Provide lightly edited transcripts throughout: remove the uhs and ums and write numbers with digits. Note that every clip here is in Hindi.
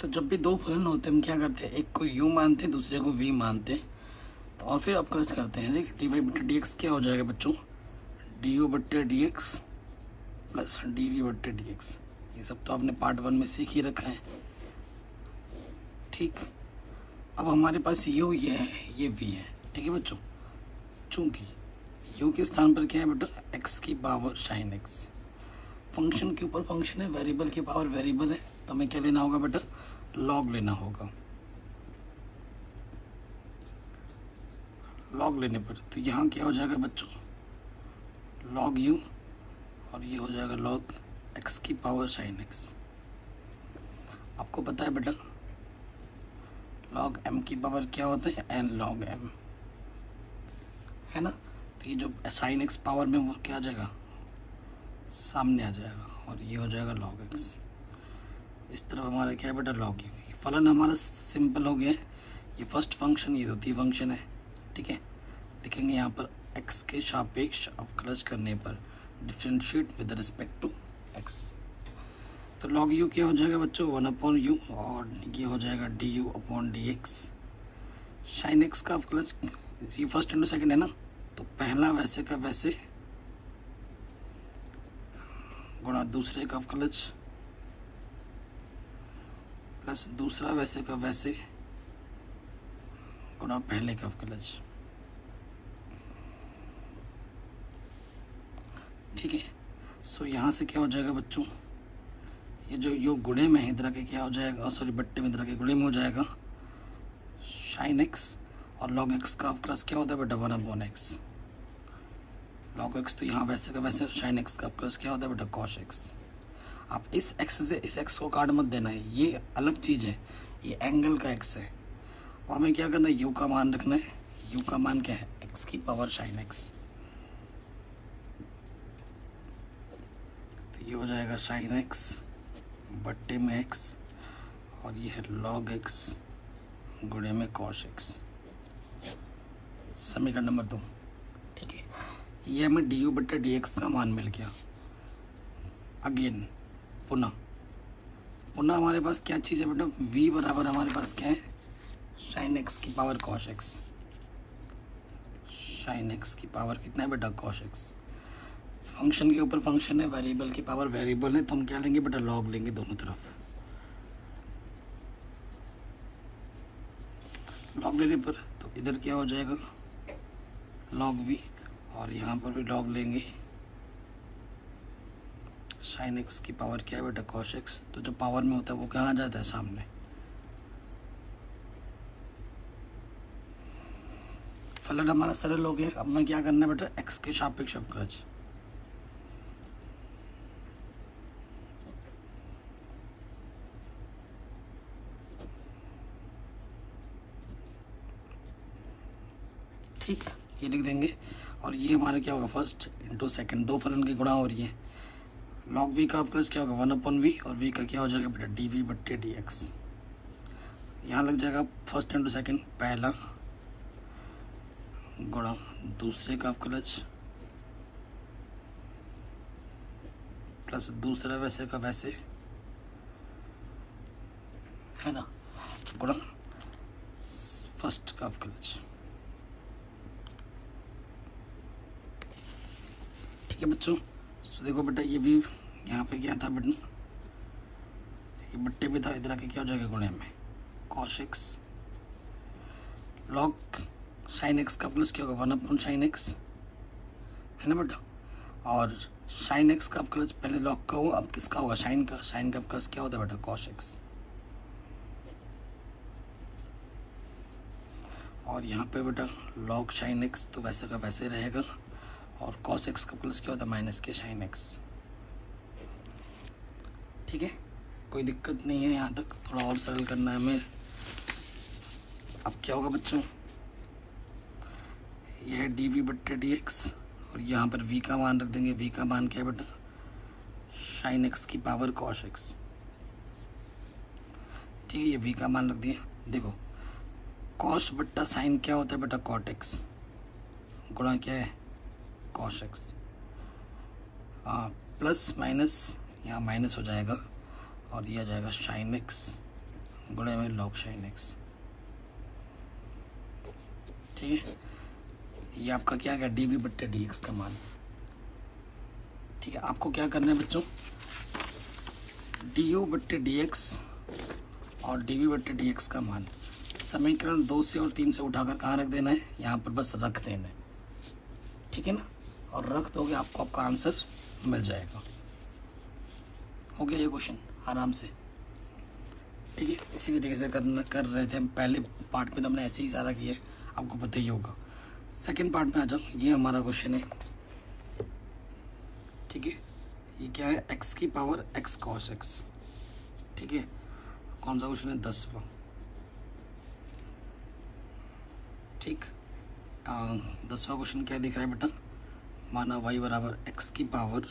तो जब भी दो फलन होते हैं हम क्या करते हैं, एक को u मानते हैं दूसरे को v मानते हैं, तो और फिर अवकलज करते हैं। ठीक है, डी वाई बट्टे डी एक्स क्या हो जाएगा बच्चों, डी यू बट्टे d x plus d v बट्टे डी एक्स। ये सब तो आपने पार्ट 1 में सीख ही रखा है। ठीक, अब हमारे पास u ये है, ये v है। ठीक है बच्चों, चूंकि u के स्थान पर क्या है बेटा, x की पावर साइन x। फंक्शन के ऊपर फंक्शन है, वेरिएबल की पावर वेरिएबल है, तो हमें क्या लेना होगा बेटा, लॉग लेना होगा। लॉग लेने पर तो यहाँ क्या हो जाएगा बच्चों, लॉग u, और ये हो जाएगा लॉग x की पावर साइन x। आपको पता है बेटा लॉग m की पावर क्या होता है, n लॉग m, है ना। तो ये जो साइन x पावर में वो क्या आ जाएगा, सामने आ जाएगा, और ये हो जाएगा log x। इस तरफ हमारा क्या है बेटा, log u। ये फलन हमारा सिंपल हो गया है। ये फर्स्ट फंक्शन, ये द्वितीय फंक्शन है। ठीक है, लिखेंगे यहाँ पर x के सापेक्ष अवकलज करने पर differentiate with respect to x। तो log u क्या हो जाएगा बच्चों, 1/u, और ये हो जाएगा du/dx। साइन x का अवकलज, ये फर्स्ट इंटू सेकंड है ना, तो पहला वैसे का वैसे गुणा दूसरे का अवकलज प्लस दूसरा वैसे का वैसे गुणा पहले का अवकलज। ठीक है, सो यहाँ से क्या हो जाएगा बच्चों, ये जो यो गुणे में इधर के क्या हो जाएगा, सॉरी बट्टे में इधर के गुणे में हो जाएगा साइन x, और log x का अवकलज क्या होता है बेटा, 1/x। log x तो यहाँ वैसे का वैसे, साइन x का अवकलज क्या होता है बेटा, cos x। आप इस x से इस x को काट मत देना है, ये अलग चीज़ है, ये एंगल का x है। और हमें क्या करना है, u का मान रखना है। u का मान क्या है, x की पावर साइन x। तो ये हो जाएगा साइन x बट्टे में x, और ये है log x गुणे में cos x। समीकरण नंबर 2। ठीक है, ये हमें डी यू बट्टे डी एक्स का मान मिल गया। अगेन पुनः हमारे पास क्या चीज़ है बेटा, v बराबर हमारे पास क्या है, साइन x की power cos x। Sine x की पावर कितना है बेटा, cos x। फंक्शन के ऊपर फंक्शन है, वेरिएबल की पावर वेरिएबल है, तो हम क्या लेंगे बेटा, लॉग लेंगे दोनों तरफ। लॉग लेने पर तो इधर क्या हो जाएगा, log v, और यहाँ पर भी लॉग लेंगे साइन x की पावर क्या है बेटा, cos x। तो जो पावर में होता है वो कहाँ जाता है, सामने। फलन हमारा सरल हो गया। अब हमें क्या करना है बेटा, x के सापेक्ष अवकलज। ठीक, ये लिख देंगे, और ये हमारा क्या होगा, फर्स्ट इंटू सेकंड, दो फलन की गुणा हो रही है। log v का अवकलज क्या होगा, 1/v, और v का क्या हो जाएगा बेटा, dv बट्टे dx। यहाँ लग जाएगा फर्स्ट इंटू सेकंड, पहला गुणा दूसरे का अवकलज प्लस दूसरा वैसे का वैसे, है ना, गुणा फर्स्ट का अवकलज। ठीक है बच्चों, तो देखो बेटा ये भी यहाँ पे क्या था बेटा, ये बट्टे पे था, इधर आके क्या हो जाएगा, गुणे में cos x। log sine x का प्लस क्या होगा, 1/sin x, है ना बेटा। और साइन x का अवकलज पहले log का हुआ, अब किसका होगा, साइन का। साइन का अवकलज क्या होता है बेटा, cos x। और यहाँ पे बेटा log साइन x तो वैसे का वैसे रहेगा, और cos x का प्लस क्या होता है, माइनस के साइन x। ठीक है, कोई दिक्कत नहीं है, यहाँ तक थोड़ा और सरल करना है हमें। अब क्या होगा बच्चों, यह है डी वी बट्टे डी एक्स, और यहाँ पर v का मान रख देंगे। v का मान क्या है बेटा, साइन x की पावर cos x। ठीक है, ये v का मान रख दिया। देखो cos बट्टा साइन क्या होता है बेटा, cot x, गुणा क्या है, cos x। प्लस माइनस यहाँ माइनस हो जाएगा, और ये आ जाएगा साइन x गुणे में log sin x। ठीक है, ये आपका क्या गया डी वी बट्टे डी एक्स का मान। ठीक है, आपको क्या करना है बच्चों, डी यू बट्टे डी एक्स और डी वी बट्टे डी एक्स का मान समीकरण 2 से और 3 से उठाकर कहाँ रख देना है, यहाँ पर बस रख देना है। ठीक है ना, और रख दोगे आपको आपका आंसर मिल जाएगा। हो गया ये क्वेश्चन आराम से। ठीक है, इसी तरीके से कर रहे थे हम पहले पार्ट में, तो हमने ऐसे ही सारा किया, आपको पता ही होगा। सेकंड पार्ट में आ जाओ, ये हमारा क्वेश्चन है। ठीक है, ये क्या है, x की पावर x cos x। ठीक है, कौन सा क्वेश्चन है, 10वां। ठीक, 10वां क्वेश्चन क्या दिख रहा है बेटा, माना y बराबर x की power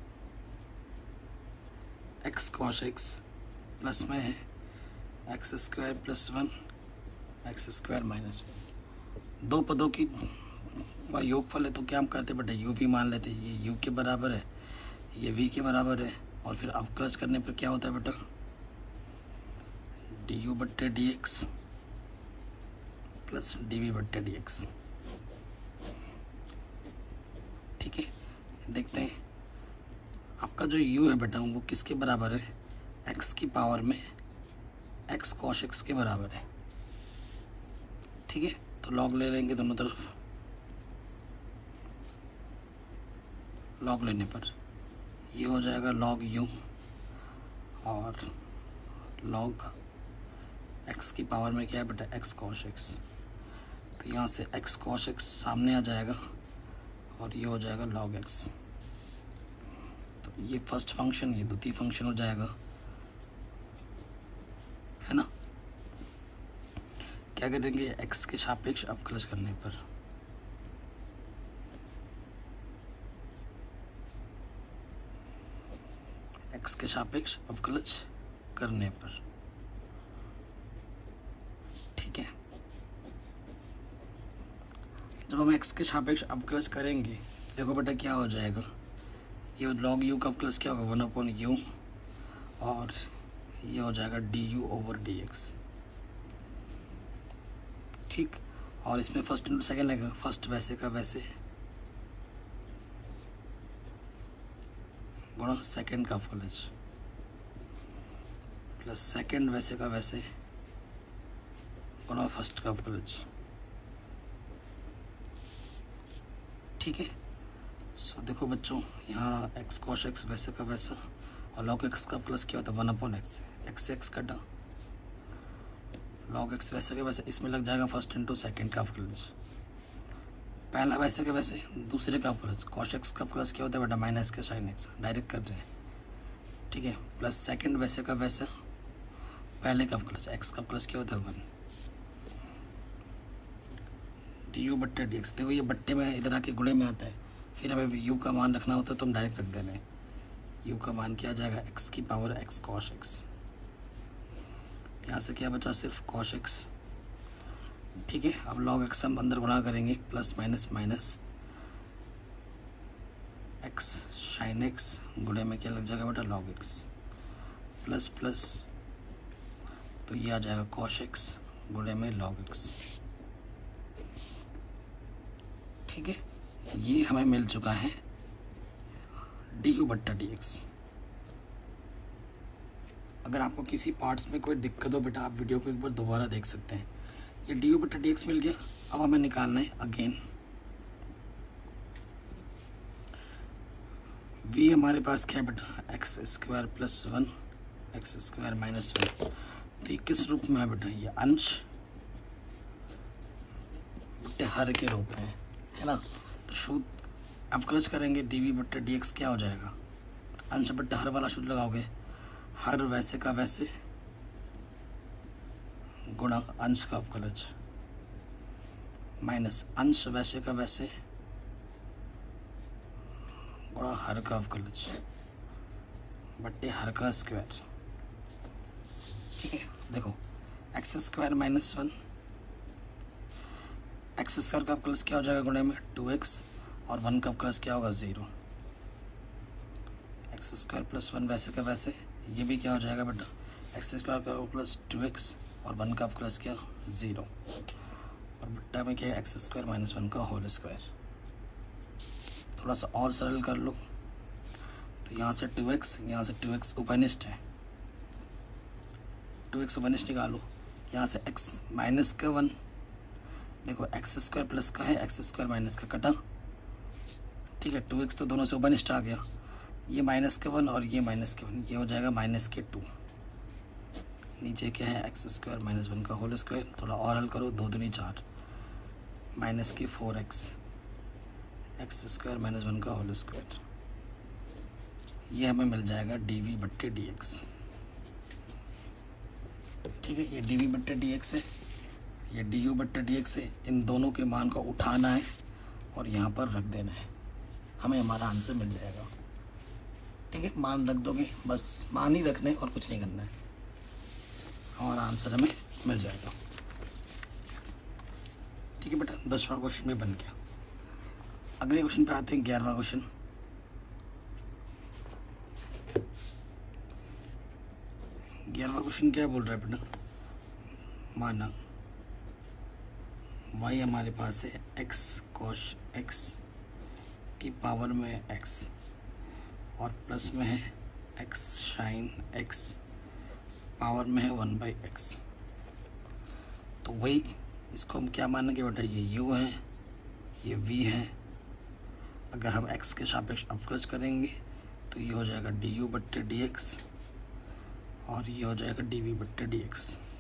x cos x plus में है x square plus 1 x square minus 1। दो पदों की योगफल है, तो क्या हम करते बेटा, u भी मान लेते, ये u के बराबर है, ये v के बराबर है, और फिर अवकलज करने पर क्या होता है बेटा, डी यू बट्टे d x plus d v बट्टे डी एक्स। ठीक है, देखते हैं आपका जो u है बेटा वो किसके बराबर है, x की पावर में x cos x के बराबर है। ठीक है, तो लॉग ले लेंगे दोनों तरफ, लॉग लेने पर ये हो जाएगा log u और log x की पावर में क्या है बेटा, x cos x। तो यहाँ से x cos x सामने आ जाएगा और ये हो जाएगा log x। तो ये फर्स्ट फंक्शन, ये द्वितीय फंक्शन हो जाएगा, है ना। क्या करेंगे, x के सापेक्ष अवकलज करने पर x के सापेक्ष अवकलज करने पर। ठीक है, जब हम x के सापेक्ष अवकलज करेंगे, देखो बेटा क्या हो जाएगा, ये log u का अवकलज क्या होगा, 1/u, और ये हो जाएगा du/dx। ठीक, और इसमें फर्स्ट इंटू सेकेंड लगेगा, फर्स्ट वैसे का वैसे गुणा सेकेंड का अवकलज प्लस सेकेंड वैसे का वैसे गुणा फर्स्ट का अवकलज। ठीक है, सो देखो बच्चों, यहाँ x cos x वैसे का वैसा और log x का प्लस क्या होता है, 1/x, x कटा, log x वैसे का वैसे, इसमें लग जाएगा फर्स्ट इंटू सेकेंड का अवकलज, पहला वैसे का वैसे दूसरे का अवकलज, cos x का प्लस क्या होता है बेटा, माइनस का sin x, डायरेक्ट कर रहे हैं। ठीक है, प्लस सेकेंड वैसे का वैसा पहले का अवकलज, x का प्लस क्या होता है 1 du बट्टे dx। देखो ये बट्टे में इधर आके गुणे में आता है, फिर हमें u का मान रखना होता है तो हम डायरेक्ट रख देना है। u का मान क्या आ जाएगा, x की पावर x cos x। यहाँ से क्या बचा, सिर्फ cos x। ठीक है, अब log x हम अंदर गुणा करेंगे, plus minus minus x sin x गुणे में क्या लग जाएगा बेटा, log x प्लस प्लस, तो ये आ जाएगा cos x गुणे में log x। ठीक है, ये हमें मिल चुका है du बट्टा dx। अगर आपको किसी पार्ट्स में कोई दिक्कत हो बेटा, आप वीडियो को एक बार दोबारा देख सकते हैं। ये du बट्टा dx मिल गया, अब हमें निकालना है अगेन v हमारे पास क्या है बेटा, x square plus 1 x square minus 1। तो ये किस रूप में है बेटा, ये अंश बट्टे हर के रूप में है ना। तो शुद्ध अवकलज करेंगे, dv बट्टे dx क्या हो जाएगा, अंश बट्टे हर वाला शुद्ध लगाओगे, हर वैसे का वैसे गुणा अंश का अवकलज माइनस अंश वैसे का वैसे गुणा हर का अवकलज बट्टे हर का स्क्वायर। ठीक है, देखो x square minus 1, x square का अवकलज क्या हो जाएगा गुणे में 2x, और 1 का अवकलज क्या होगा 0। एक्स स्क्वायर प्लस 1 वैसे का वैसे, ये भी क्या हो जाएगा बेटा, एक्स स्क्वायर का प्लस 2x और 1 का प्लस क्या 0 और बट्टा में क्या है एक्स स्क्वायर माइनस 1 का होल स्क्वायर। थोड़ा सा और सरल कर लो तो यहाँ से 2x, यहाँ से 2x उपनिष्ठ है, 2x उपनिष्ठ निकालो। यहाँ से x माइनस का 1, देखो एक्स स्क्वायर प्लस का है, एक्स स्क्वायर माइनस का कटा, ठीक है। 2x तो दोनों से उपनिष्ठ आ गया, ये माइनस के 1 और ये माइनस के 1, ये हो जाएगा माइनस के 2। नीचे क्या है एक्स स्क्वायर माइनस 1 का होल स्क्वायर। थोड़ा और हल करो, 2 दूनी 4, माइनस के 4x, एक्स स्क्वायर माइनस 1 का होल स्क्वायर। ये हमें मिल जाएगा dv/dx, ठीक है। ये dv/dx है, ये du/dx है। इन दोनों के मान को उठाना है और यहाँ पर रख देना है, हमें हमारा आंसर मिल जाएगा, ठीक है। मान रख दोगे, बस मान ही रखना है और कुछ नहीं करना है, हमारा आंसर हमें मिल जाएगा, ठीक है बेटा। 10वां क्वेश्चन में बन गया। अगले क्वेश्चन पे आते हैं, 11वां क्वेश्चन। क्वेश्चन क्या बोल रहा है बेटा, माना y हमारे पास है x cos x की पावर में x और प्लस में है x sin x पावर में है 1/x। तो वही इसको हम क्या मानेंगे बेटा, ये u है, ये v है। अगर हम x के सापेक्ष अवकलज करेंगे तो ये हो जाएगा du/dx और ये हो जाएगा dv/dx,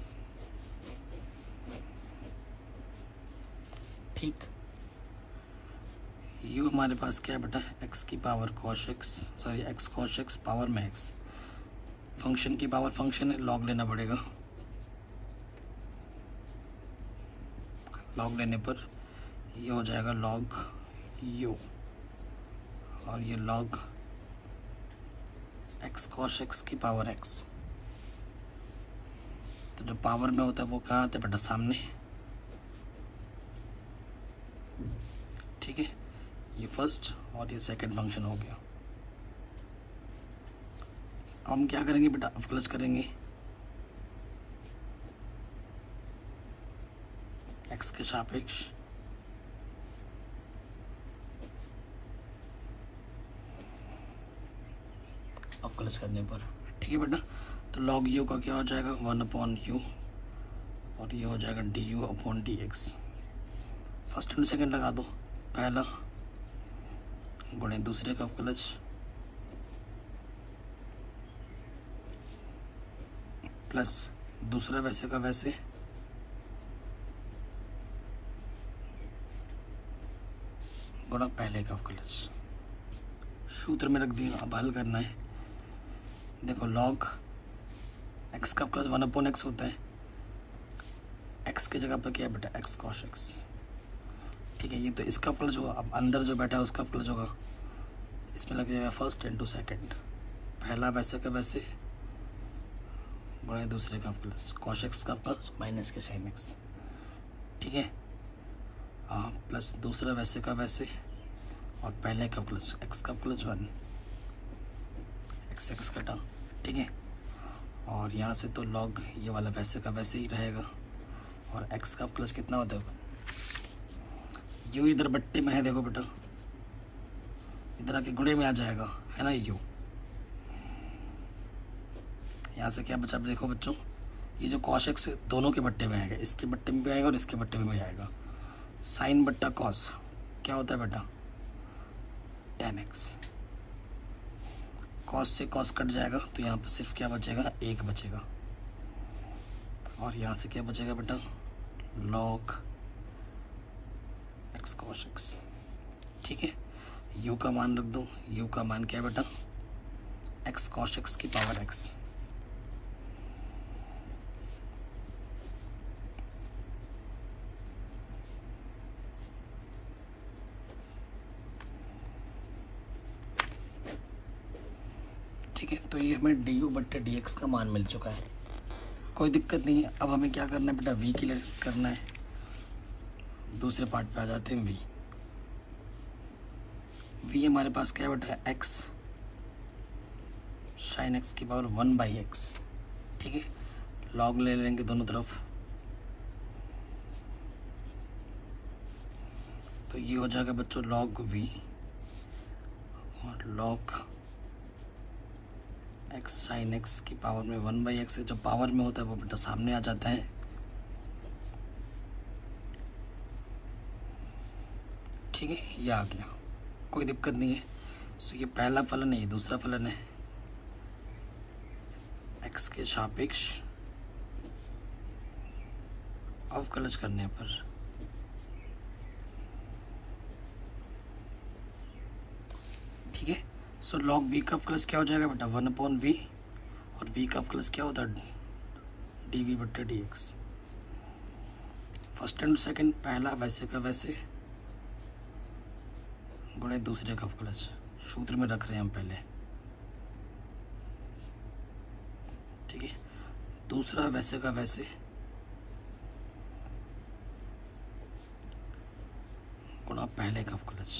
ठीक। u हमारे पास क्या है बेटा, x की power cos x, sorry x cos x power में x। फंक्शन की पावर फंक्शन है, लॉग लेना पड़ेगा। लॉग लेने पर ये हो जाएगा log u और ये log x cos x की पावर x। तो जो पावर में होता है वो कहाँ आता है बेटा, सामने, ठीक है। ये फर्स्ट और ये सेकंड फंक्शन हो गया। अब हम क्या करेंगे बेटा, अवकलज करेंगे x के सापेक्ष अवकलज करने पर, ठीक है बेटा। तो log u का क्या हो जाएगा 1/u और ये हो जाएगा du/dx। फर्स्ट एंड सेकंड लगा दो, पहला गुणे दूसरे का अवकलज प्लस दूसरा वैसे का वैसे गुणा पहले का अवकलज। सूत्र में रख दिया, अब हल करना है। देखो log x का प्लस 1/x होता है, x की जगह पर क्या है बेटा x cos x, ठीक है। ये तो इसका प्लस हुआ, अब अंदर जो बैठा है उसका प्लस होगा, इसमें लग जाएगा फर्स्ट इनटू सेकंड, पहला वैसे का वैसे बड़े दूसरे का प्लस cos x का प्लस माइनस के sin x, ठीक है। प्लस दूसरा वैसे का वैसे और पहले का प्लस x का प्लस 1 x कटा, ठीक है। और यहाँ से तो log ये वाला वैसे का वैसे ही रहेगा और x का प्लस कितना होता है, u इधर बट्टे में है, देखो बेटा इधर आके गुणे में आ जाएगा, है ना u। यहाँ से क्या बचा, देखो बच्चों ये जो cos x दोनों के बट्टे में आएगा, इसके बट्टे में भी आएगा और इसके बट्टे में भी आएगा। साइन बट्टा cos क्या होता है बेटा tan x। cos से cos कट जाएगा तो यहाँ पर सिर्फ क्या बचेगा, 1 बचेगा और यहाँ से क्या बचेगा बेटा log x cos x, ठीक है। u का मान रख दो, u का मान क्या है बेटा x cos x की पावर x। ठीक है, तो ये हमें du/dx का मान मिल चुका है, कोई दिक्कत नहीं है। अब हमें क्या करना है बेटा, v के लिए करना है। दूसरे पार्ट पे आ जाते हैं, v हमारे पास क्या है बेटा x sin x की पावर 1/x, ठीक है, लॉग ले लेंगे दोनों तरफ, तो ये हो जाएगा बच्चों लॉग v और लॉग x साइन x की पावर में 1/x, जो पावर में होता है वो बेटा सामने आ जाता है। ठीक है, ये आ गया, कोई दिक्कत नहीं है। सो ये पहला फलन है, ये दूसरा फलन है। x के सापेक्ष अवकलज करने पर ठीक है। सो लॉग v का अवकलज क्या हो जाएगा बेटा 1/v, और v का अवकलज क्या होता है dv/dx। फर्स्ट एंड सेकंड, पहला वैसे का वैसे गुणे दूसरे का अवकलज, सूत्र में रख रहे हैं हम पहले। ठीक है, दूसरा वैसे का वैसे गुणा पहले का अवकलज।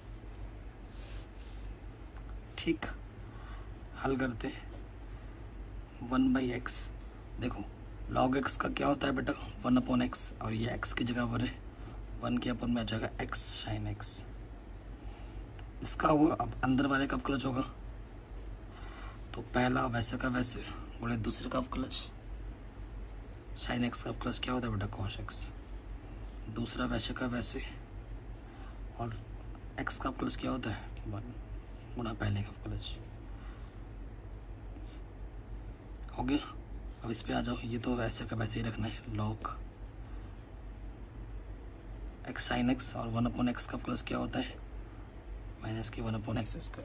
ठीक, हल करते हैं। 1/x, देखो log x का क्या होता है बेटा 1/x, और ये x की जगह पर है 1 के अपन में आ जाएगा x साइन x। इसका वो अब अंदर वाले का अवकलज होगा, तो पहला वैसे का वैसे बोले दूसरे का अवकलज। साइन x का अवकलज क्या होता है बेटा cos x, दूसरा वैसे का वैसे, और x का अवकलज क्या होता है 1 गुणा पहले का अवकलज। हो गया, अब इस पे आ जाओ। ये तो वैसे का वैसे ही रखना है, log x साइन x, और 1/x का अवकलज क्या होता है माइनस के 1/x²।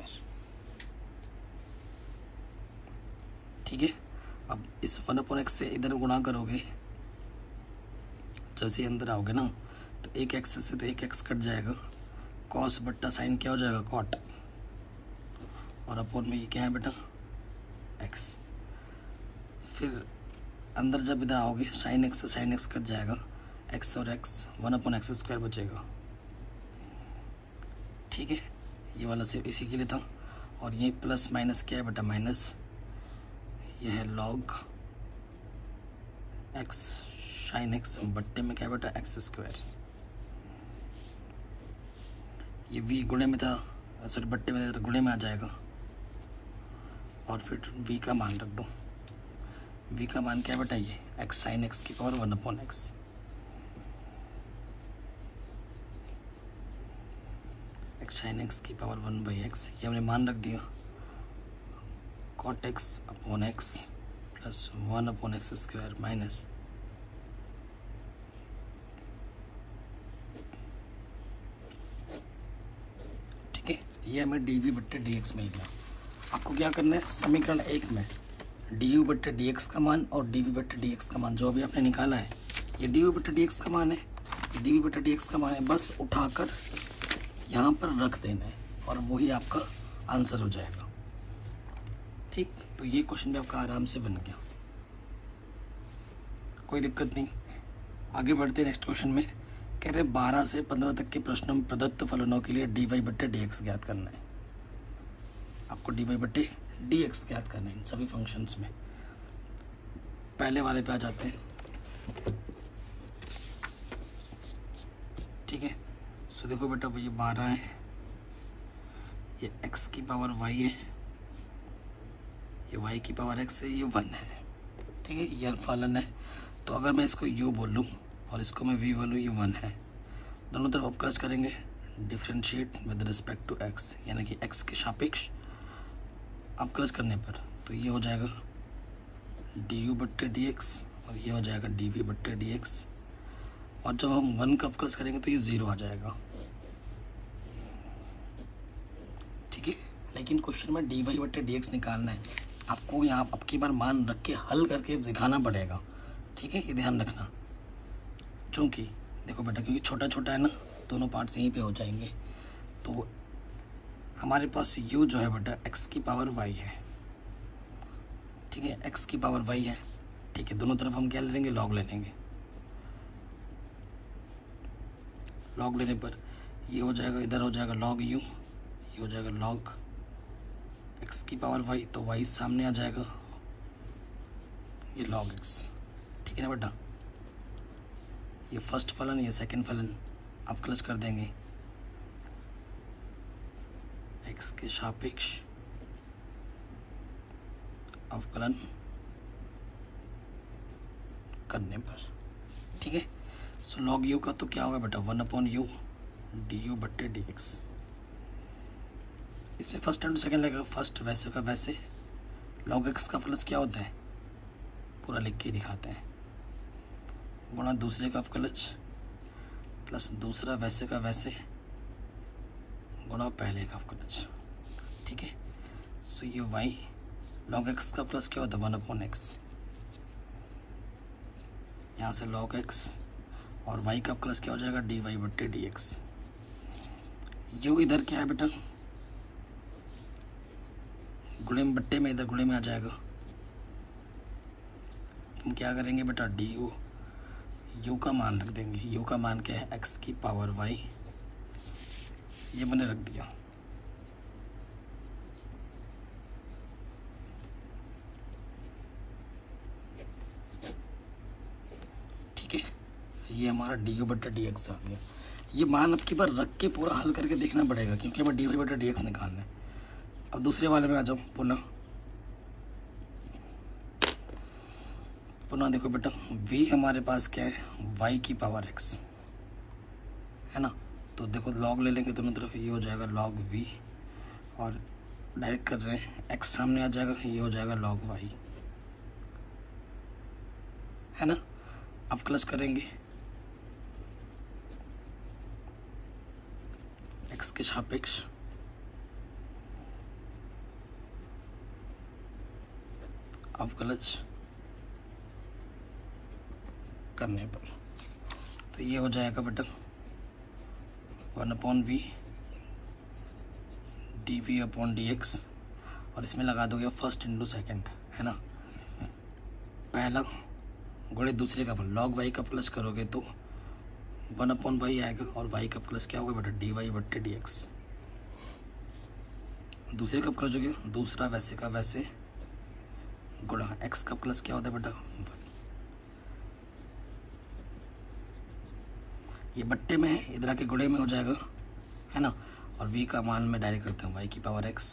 ठीक है, अब इस 1/x से इधर गुणा करोगे, जब से अंदर आओगे ना तो एक x से तो एक x कट जाएगा, cos बट्टा साइन क्या हो जाएगा cot, और अपोन में ये क्या है बेटा x। फिर अंदर जब इधर आओगे साइन x से साइन x कट जाएगा, x और x 1/x² बचेगा। ठीक है, ये वाला सिर्फ इसी के लिए था। और ये प्लस माइनस क्या है बेटा माइनस, ये है log x साइन x बट्टे में क्या है बेटा x²। ये v गुणे में था, सॉरी बट्टे में था, गुणे में आ जाएगा। और फिर v का मान रख दो, v का मान क्या है बेटा ये x साइन x की power 1/x। x sine x की पावर 1/x, ये हमने मान रख दिया। cot x/x plus 1/x² minus ठीक है, ये हमें dv/dx मिल गया। आपको क्या करना है, समीकरण 1 में du/dx का मान और dv/dx का मान जो अभी आपने निकाला है, ये du/dx का मान है, ये dv/dx का मान है, बस उठाकर यहाँ पर रख देना है और वही आपका आंसर हो जाएगा। ठीक, तो ये क्वेश्चन भी आपका आराम से बन गया, कोई दिक्कत नहीं। आगे बढ़ते नेक्स्ट क्वेश्चन में। कह रहे 12 से 15 तक के प्रश्नों में प्रदत्त फलनों के लिए dy/dx ज्ञात करना है। आपको dy/dx ज्ञात करना है इन सभी फंक्शंस में। पहले वाले पे आ जाते हैं। ठीक है, सो देखो बेटा ये 12 है, ये x की पावर y है, ये y की पावर x है, ये 1 है। ठीक है, ये फलन है। तो अगर मैं इसको u बोलूँ और इसको मैं v बोलूँ, ये 1 है। दोनों तरफ अवकलज करेंगे, differentiate with respect to x, यानी कि x के सापेक्ष अवकलज करने पर तो ये हो जाएगा du/dx और ये हो जाएगा dv/dx। और जब हम 1 का अवकलज करेंगे तो ये 0 आ जाएगा। ठीक है, लेकिन क्वेश्चन में dy/dx निकालना है, आपको यहाँ अब की बार मान रख के हल करके दिखाना पड़ेगा। ठीक है, ये ध्यान रखना, चूँकि देखो बेटा क्योंकि छोटा छोटा है ना, दोनों पार्ट्स यहीं पे हो जाएंगे। तो हमारे पास u जो है बेटा x की पावर y है। ठीक है, x की पावर y है। ठीक है, दोनों तरफ हम क्या ले लेंगे, log ले लेंगे। log लेने पर ये हो जाएगा, इधर हो जाएगा log u, ये हो जाएगा log x की पावर y, तो y सामने आ जाएगा, ये log x, ठीक है ना बेटा। ये फर्स्ट फलन, ये सेकंड फलन अवकलज कर देंगे x के सापेक्ष अवकलन करने पर, ठीक है। सो log u का तो क्या होगा बेटा, 1/u du बट्टे dx। इसमें फर्स्ट एंड सेकंड लगेगा, फर्स्ट वैसे का वैसे, log x का प्लस क्या होता है पूरा लिख के दिखाते हैं, गुणा दूसरे का अवकलज प्लस दूसरा वैसे का वैसे गुणा पहले का अवकलज, ठीक है। सो ये y log x का प्लस क्या होता है 1/x, यहाँ से log x और y का प्लस क्या हो जाएगा dy बट्टे dx। u इधर क्या है बेटा, गुणे में बट्टे में, इधर गुणे में आ जाएगा। हम क्या करेंगे बेटा, du u का मान रख देंगे, u का मान क्या है x की पावर y, ये मैंने रख दिया। ठीक है, ये हमारा du बट्टा dx आ गया। ये मान अब की बार रख के पूरा हल करके देखना पड़ेगा, क्योंकि हमें dy बट्टा dx निकालना है। अब दूसरे वाले में आ जाओ, पुनः देखो बेटा, v हमारे पास क्या है y की पावर x है ना, तो देखो log ले लेंगे दोनों तरफ, ये हो जाएगा log v और डायरेक्ट कर रहे हैं x सामने आ जाएगा, ये हो जाएगा log y, है ना। अब प्लस करेंगे x के सापेक्ष अवकलज करने पर, तो ये हो जाएगा बेटा 1/v dv/dx, और इसमें लगा दोगे फर्स्ट इंटू सेकंड, है ना। पहला गुणे दूसरे का फल, log y का प्लस करोगे तो 1/y आएगा, और y का प्लस क्या होगा बेटा dy बट्टे dx। दूसरे का प्लस हो गया दूसरा वैसे का वैसे गुणा x का प्लस क्या होता है बेटा y, ये बट्टे में है, इधर आके गुणे में हो जाएगा, है ना। और v का मान में डायरेक्ट करता हूँ y की पावर x,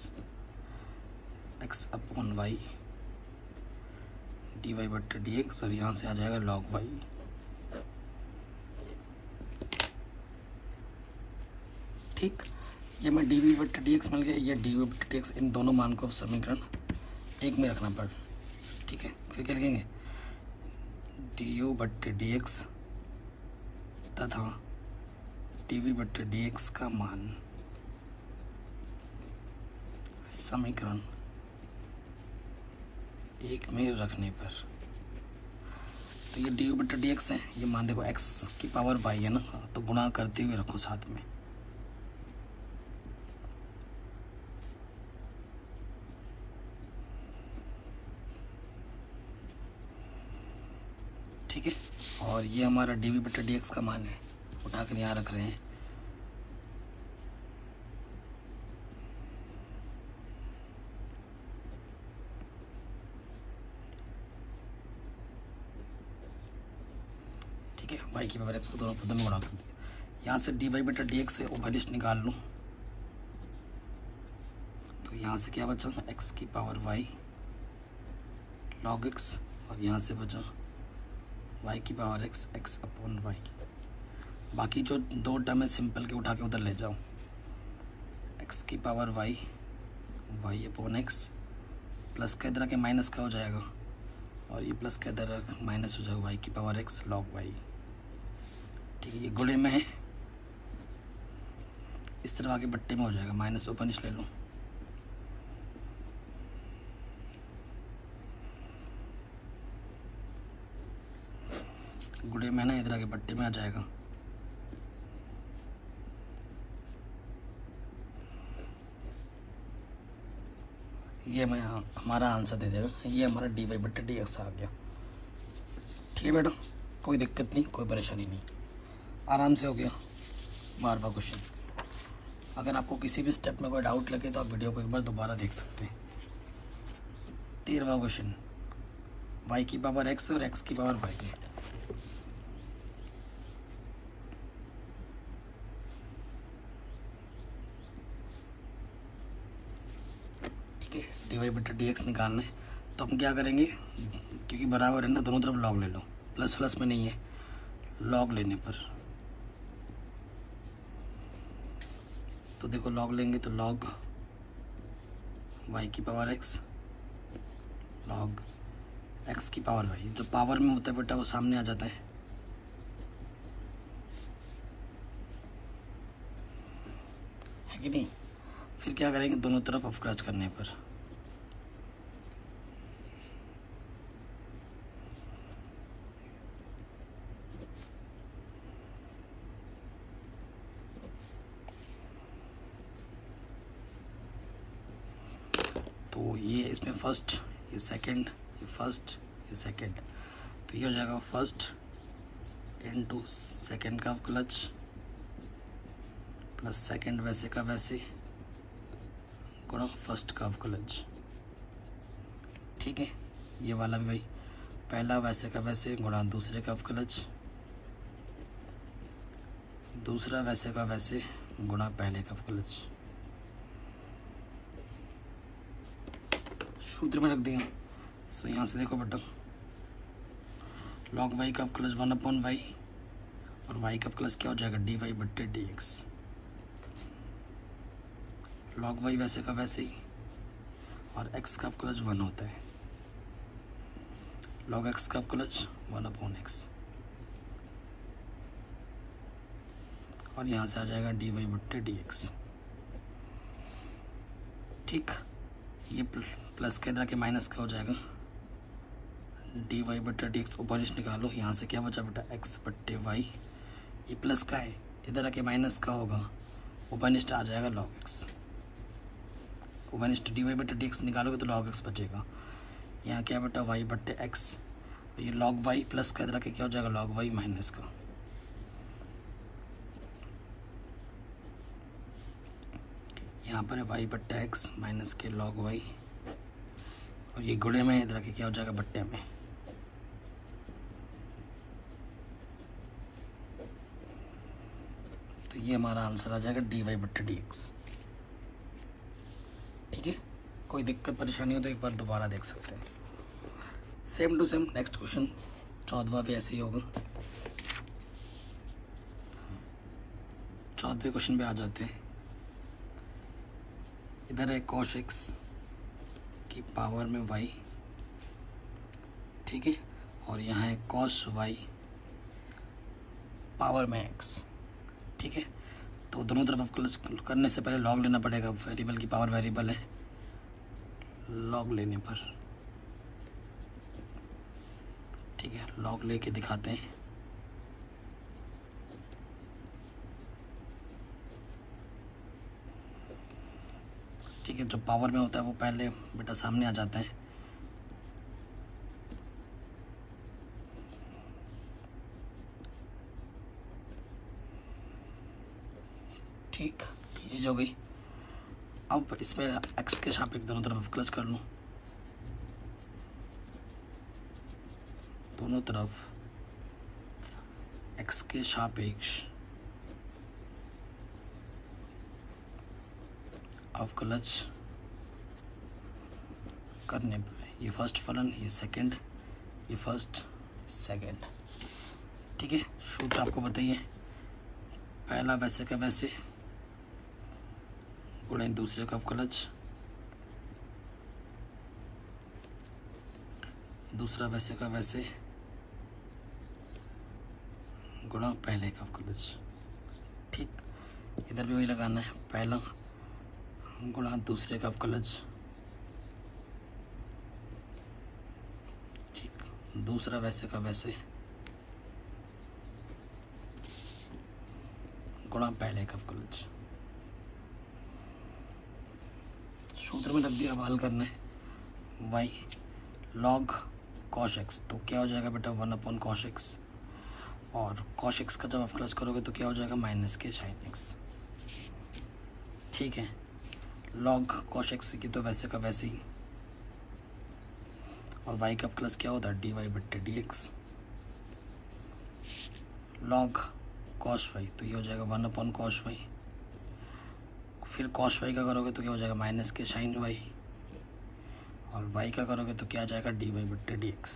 x/y dy बट्टे dx, और यहाँ से आ जाएगा log y। ठीक, ये मैं dv बट्टे dx मिल गया, ये dy बट्टे dx, इन दोनों मान को अब समीकरण एक में रखना पड़, ठीक है। फिर क्या लिखेंगे, du बट्टे dx तथा dv बट्टे dx का मान समीकरण एक में रखने पर, तो ये du बट्टे dx है, ये मान देखो x की पावर y है ना, तो गुणा करते हुए रखो साथ में। ठीक है, और ये हमारा dv बट्टे dx का मान है, उठाकर यहाँ रख रहे हैं। ठीक है, y की पावर x को दोनों पदों में गुणा कर दिया। यहाँ से dy बट्टे dx से ओवरलिस्ट निकाल लूँ, तो यहाँ से क्या बचा x की पावर y log x, और यहाँ से बचा y की पावर x x/y। बाकी जो दो टर्म है सिंपल के उठा के उधर ले जाओ, x की पावर y y/x, प्लस का इधर के माइनस का हो जाएगा, और ये प्लस का इधर माइनस हो जाएगा y की पावर x log y। ठीक है, ये गुणे में है, इस तरह आगे बट्टे में हो जाएगा, माइनस ओपन ले लो, गुणे में ना, इधर आगे बट्टे में आ जाएगा। ये मैं हमारा आंसर दे देगा, ये हमारा dy बट्टे dx आ गया। ठीक है बेटा, कोई दिक्कत नहीं, कोई परेशानी नहीं, आराम से हो गया 12वां क्वेश्चन। अगर आपको किसी भी स्टेप में कोई डाउट लगे तो आप वीडियो को एक बार दोबारा देख सकते हैं। 13वां क्वेश्चन, वाई की पावर एक्स और एक्स की पावर वाई है। ठीक है, डी वाई बटा डी एक्स निकालना है तो हम क्या करेंगे, क्योंकि बराबर है ना, दोनों तरफ लॉग ले लो, प्लस प्लस में नहीं है, लॉग लेने पर तो देखो लॉग लेंगे तो लॉग वाई की पावर एक्स लॉग एक्स की पावर वाई, जो पावर में होता है बेटा वो सामने आ जाता है। कि नहीं, फिर क्या करेंगे, दोनों तरफ अवक्रच करने पर तो ये इसमें फर्स्ट, ये सेकंड, ये फर्स्ट, ये सेकंड, तो ये हो जाएगा फर्स्ट इनटू सेकंड का क्लच प्लस सेकंड वैसे का वैसे गुणा फर्स्ट का क्लच। ठीक है, ये वाला भी भाई पहला वैसे का वैसे गुणा दूसरे का क्लच, दूसरा वैसे का वैसे गुणा पहले का क्लच। सूत्र में रख दिया। सो यहाँ से देखो बेटा, लॉग वाई का क्लच 1/y और वाई का प्लस क्या हो जाएगा, डी वाई बट्टे डी एक्स। लॉग वाई वैसे का वैसे ही और एक्स का क्लच 1 होता है, लॉग एक्स का क्लच 1/x और यहाँ से आ जाएगा डी वाई बट्टे डी एक्स। ठीक, ये प्लस के इधर के माइनस का हो जाएगा, डी वाई बट्टे डी एक्स ऊपर निकालो, यहाँ से क्या बचा बेटा एक्स बट्टे वाई, ये प्लस का है इधर आके माइनस का होगा, ऊपर आ जाएगा लॉग एक्स, ऊपर डी वाई बट्टे डी एक्स निकालोगे तो लॉग एक्स बचेगा। यहाँ क्या बेटा वाई बट्टे एक्स, तो ये लॉग वाई प्लस का इधर आके क्या हो जाएगा लॉग वाई माइनस का। यहाँ पर है वाई बट्टा एक्स माइनस के लॉग वाई और ये गुणे में इधर आके क्या हो जाएगा बट्टे में। तो ये हमारा आंसर आ जाएगा डी वाई बट्टे डी एक्स। ठीक है, कोई दिक्कत परेशानी हो तो एक बार दोबारा देख सकते हैं। Same to same next question 14वां भी ऐसे ही होगा। 14वें क्वेश्चन पे आ जाते हैं। इधर है cos x की पावर में y, ठीक है, और यहाँ है cos y पावर में x। ठीक है, तो दोनों तरफ प्लस करने से पहले लॉग लेना पड़ेगा, वेरिएबल की पावर वेरिएबल है, लॉग लेने पर। ठीक है, लॉग लेके दिखाते हैं। ठीक है, जो पावर में होता है वो पहले बेटा सामने आ जाता है। ठीक, ये चीज हो गई। अब इसमें एक्स के सापेक्ष दोनों तरफ प्लस कर लूँ, दोनों तरफ एक्स के सापेक्ष अवकलज करने पर ये फर्स्ट फलन, ये सेकंड, ये फर्स्ट सेकंड। ठीक है, सूत्र आपको बताइए, पहला वैसे का वैसे गुणे दूसरे का अवकलज, दूसरा वैसे का वैसे गुणा पहले का अवकलज। ठीक, इधर भी वही लगाना है, पहला गुणा दूसरे का अवकलज, ठीक, दूसरा वैसे का वैसे गुणा पहले का अवकलज। सूत्र में रख दिया, अब हल करना है। y log cos x, तो क्या हो जाएगा बेटा 1/cos x, और cos x का जब आप प्लस करोगे तो क्या हो जाएगा माइनस के sin x। ठीक है, log cos x की तो वैसे का वैसे ही, और y का प्लस क्या होता है dy बट्टे dx। लॉग कॉस वाई तो ये हो जाएगा 1 अपॉन कॉस वाई। फिर कॉस वाई का करोगे तो क्या हो जाएगा माइनस के साइन वाई। और y का करोगे तो क्या आ जाएगा dy बट्टे dx।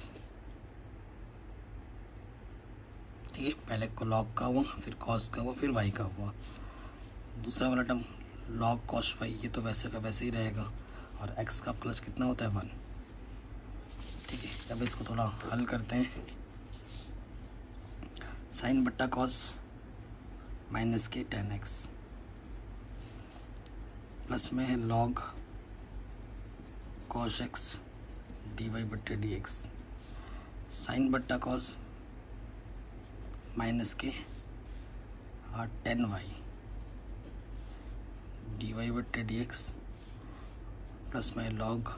ठीक है, पहले को लॉग का हुआ, फिर कॉस का हुआ, फिर y का हुआ। दूसरा वाला टर्म लॉग कॉस वाई ये तो वैसे का वैसे ही रहेगा। और x का प्लस कितना होता है 1। ठीक है, अब इसको थोड़ा हल करते हैं। साइन बट्टा कॉस माइनस के tan x प्लस में है लॉग कॉस x dy बट्टे dx। साइन बट्टा कॉस माइनस के tan y dy बट्टे dx प्लस में लॉग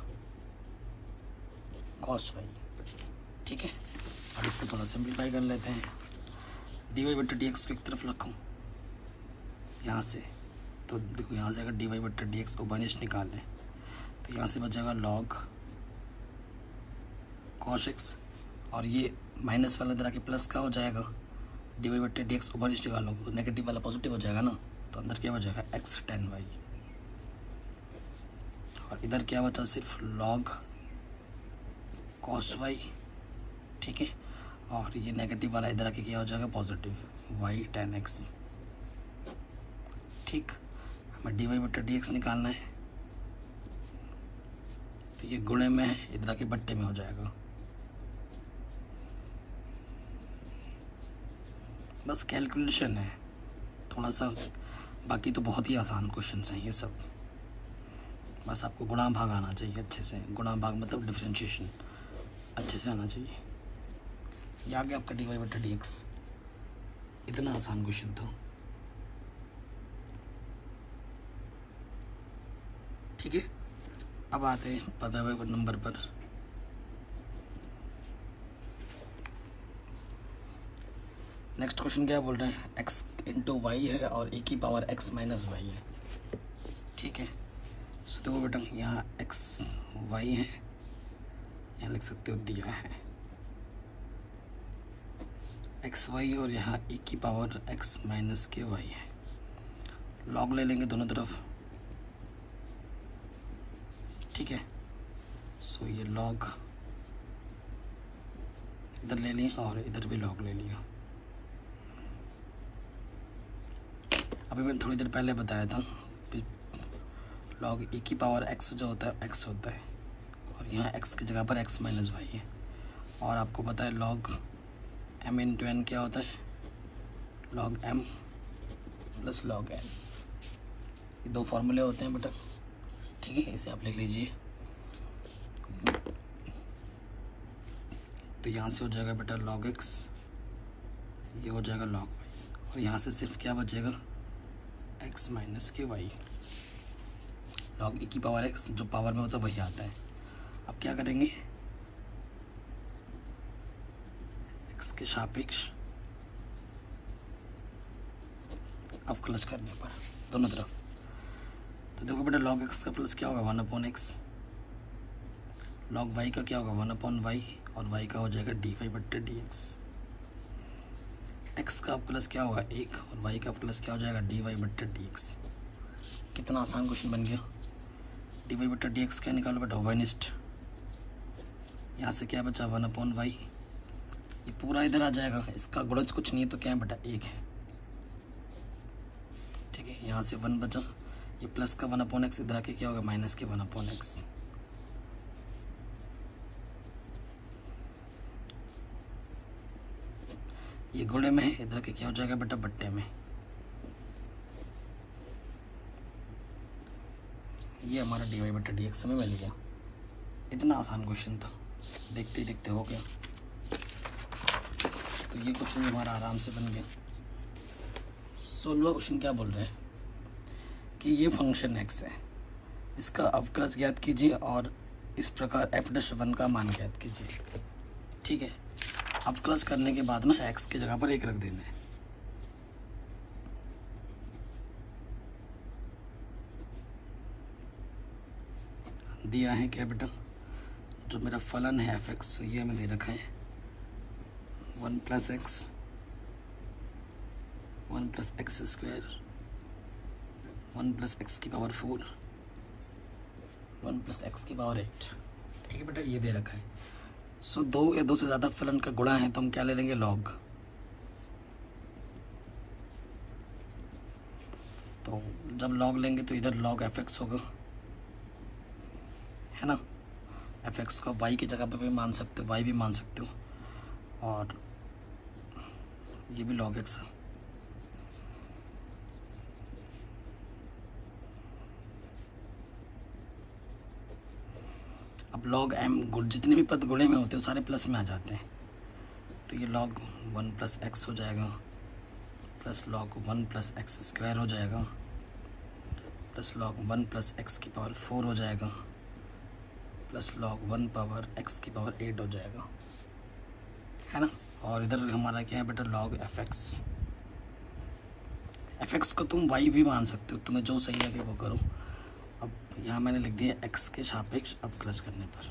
कॉस y। ठीक है, अब इसको थोड़ा सिंप्लीफाई कर लेते हैं। dy बट्टे dx को एक तरफ रखूँ यहाँ से, तो देखो यहाँ से अगर dy बट्टे dx को बनिश निकाल लें तो यहाँ से बचेगा लॉग कॉस x। और ये माइनस वाला इधर आके प्लस का हो जाएगा। dy बट्टे dx को बनिश निकालोगे तो नेगेटिव वाला पॉजिटिव हो जाएगा ना, तो अंदर क्या बचेगा x tan y। और इधर क्या बचा सिर्फ लॉग कॉस y। ठीक है, और ये नेगेटिव वाला इधर आके क्या हो जाएगा पॉजिटिव y tan x। ठीक, हमें dy बट्टे dx निकालना है तो ये गुणे में है, इधर आके बट्टे में हो जाएगा। बस कैलकुलेशन है थोड़ा सा, बाकी तो बहुत ही आसान क्वेश्चंस हैं ये सब। बस आपको गुणा भाग आना चाहिए अच्छे से। गुणा भाग मतलब डिफरेंशिएशन अच्छे से आना चाहिए। ये आ गया आपका dy बट्टे dx। इतना आसान क्वेश्चन था। ठीक है, अब आते हैं 15वें नंबर पर। नेक्स्ट क्वेश्चन क्या बोल रहे हैं, x इंटू वाई है और e की पावर x माइनस वाई है। ठीक है, सो देखो बेटा यहाँ x y है, यहाँ लिख सकते हो दिया है एक्स वाई और यहाँ e की पावर x माइनस के वाई है। लॉग ले लेंगे दोनों तरफ। ठीक है, सो ये लॉग इधर ले लिया और इधर भी लॉग ले लिया। अभी मैंने थोड़ी देर पहले बताया था लॉग e की पावर x जो होता है x होता है, और यहाँ x की जगह पर x माइनस वाई है। और आपको पता है लॉग m इंटू एन क्या होता है, log m plus log n। ये दो फॉर्मूले होते हैं बेटा। ठीक है, इसे आप लिख लीजिए। तो यहाँ से हो जाएगा बेटा लॉग x, ये हो जाएगा लॉग y, और यहाँ से सिर्फ क्या बचेगा x माइनस के y। लॉग e की पावर x जो पावर में होता है वही आता है। अब क्या करेंगे, x के सापेक्ष अवकलज करने पर दोनों तरफ। तो देखो बेटा लॉग x का प्लस क्या होगा 1 अपॉन एक्स, लॉग y का क्या होगा 1 अपॉन वाई, और y का हो जाएगा dy बट्टे dx। x का प्लस क्या होगा 1 और y का प्लस क्या हो जाएगा dy बट्टे dx। कितना आसान क्वेश्चन बन गया। dy बट्टे dx क्या निकालो बेटा ओवेनिस्ट। यहाँ से क्या बचा 1 अपॉन वाई, ये पूरा इधर आ जाएगा, इसका गुणज कुछ नहीं है तो क्या है बेटा 1 है। ठीक है, यहाँ से 1 बचा, ये प्लस का 1 अपॉन एक्स इधर आके क्या होगा माइनस के 1 अपॉन एक्स। ये गुणे में है, इधर के क्या हो जाएगा बेटा बट्टे में। ये हमारा dy बट्टा dx हमें मिल गया। इतना आसान क्वेश्चन था, देखते ही देखते हो गया। तो ये क्वेश्चन हमारा आराम से बन गया। 16वां क्वेश्चन क्या बोल रहे हैं कि ये फंक्शन x है, इसका अवकलज ज्ञात कीजिए और इस प्रकार f'1 का मान ज्ञात कीजिए। ठीक है, अवकलज करने के बाद ना x की जगह पर 1 रख देना है। दिया है क्या बेटा जो मेरा फलन है एफ एक्स ये हमें दे रखा है 1 plus x square 1 plus x की पावर 4 1 प्लस एक्स की पावर 8। ठीक है बेटा, ये दे रखा है। सो 2 या 2 से ज़्यादा फलन का गुणा है तो हम क्या ले लेंगे, लॉग। तो जब लॉग लेंगे तो इधर लॉग एफ एक्स होगा, है ना। एफ एक्स को वाई की जगह पे भी मान सकते हो, वाई भी मान सकते हो, और ये भी लॉग एक्स है। अब लॉग एम जितने भी पद गुणे में होते हैं सारे प्लस में आ जाते हैं। तो ये लॉग 1 प्लस एक्स हो जाएगा, plus log 1 plus x square हो जाएगा, प्लस लॉग 1 प्लस एक्स की पावर 4 हो जाएगा, प्लस लॉग 1 पावर एक्स की पावर 8 हो जाएगा, है ना। और इधर हमारा क्या है बेटा, log f x. F x को तुम वाई भी मान सकते हो, तुम्हें जो सही लगे वो करो। अब यहाँ मैंने लिख दिया एक्स के सापेक्ष अवकलज करने पर।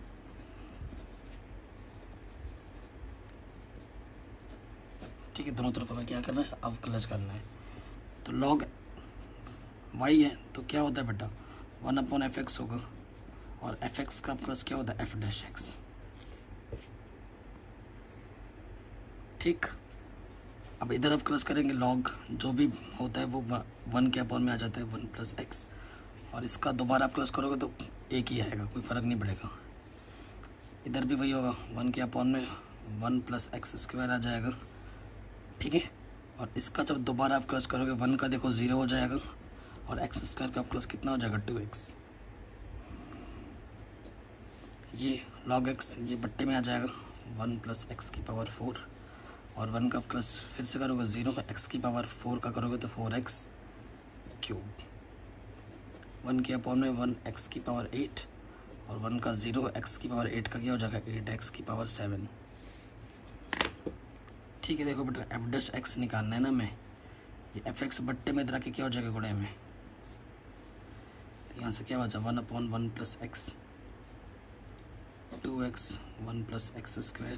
ठीक है, दोनों तरफ हमें क्या करना है, अवकलज करना है। तो लॉग वाई है तो क्या होता है बेटा, 1/f(x) होगा, और एफ एक्स का प्लस क्या होता है, एफ डैश एक्स। ठीक, अब इधर अवकलज करेंगे, लॉग जो भी होता है वो 1 के अपॉन में आ जाता है, 1 प्लस एक्स, और इसका दोबारा अवकलज करोगे तो एक ही आएगा, कोई फ़र्क नहीं पड़ेगा। इधर भी वही होगा, 1 के अपॉन में 1 प्लस एक्स स्क्वायर आ जाएगा। ठीक है, और इसका जब दोबारा अवकलज करोगे 1 का देखो 0 हो जाएगा, और एक्स स्क्वायर का अवकलज कितना हो जाएगा, 2x। ये लॉग एक्स ये बट्टे में आ जाएगा, 1 प्लस एक्स की पावर 4, और 1 का अवकलज फिर से करोगे 0, एक्स की पावर 4 का करोगे तो 4x क्यूब। 1 के अपॉन में 1 एक्स की पावर 8, और 1 का 0, एक्स की पावर 8 का क्या हो जाएगा, 8x की पावर 7। ठीक है, देखो बेटा एफ डैश एक्स निकालना है ना हमें, ये एफ एक्स बट्टे में इधर के क्या हो जाएगा, गुणे में। तो यहाँ से क्या बचा, 1/1 plus x, 2x 1 plus x square,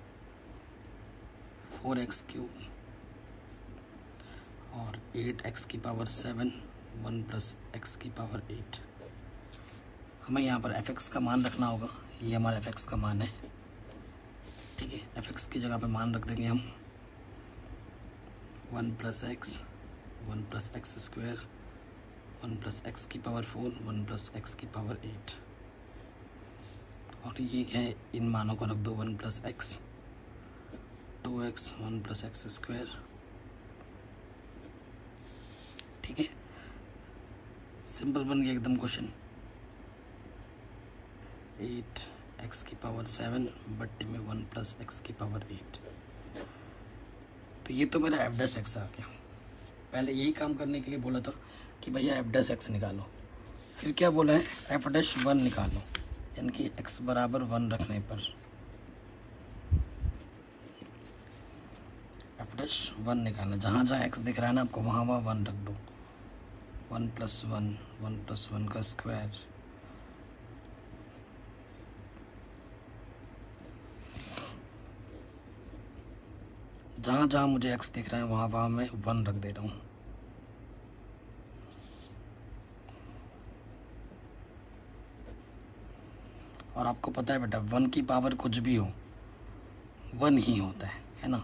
4x cube, और 8x की पावर 7, 1 प्लस एक्स की पावर 8। हमें यहाँ पर fx का मान रखना होगा, ये हमारा fx का मान है। ठीक है, fx की जगह पे मान रख देंगे हम 1 plus x, 1 plus x square, 1 plus x की पावर 4, 1 प्लस एक्स की पावर 8, और ये है इन मानों को रख दो, 1 plus x, 2x 1 plus x square. ठीक है, सिंपल बन गया एकदम क्वेश्चन। 8x की पावर 7 बट्टे में 1 प्लस एक्स की पावर 8। तो ये तो मेरा एफ डैश एक्स आ गया। पहले यही काम करने के लिए बोला था कि भैया एफ डैश एक्स निकालो, फिर क्या बोला है, एफ डैश 1 निकालो, यानी कि x बराबर 1 रखने पर एफ डैश 1 निकालना। जहाँ जहाँ x दिख रहा है ना आपको, वहाँ वहाँ 1 रख दो। 1 प्लस 1, 1 प्लस 1 का स्क्वायर, जहाँ जहाँ मुझे x दिख रहा है वहाँ वहाँ मैं 1 रख दे रहा हूँ। और आपको पता है बेटा 1 की पावर कुछ भी हो 1 ही होता है ना।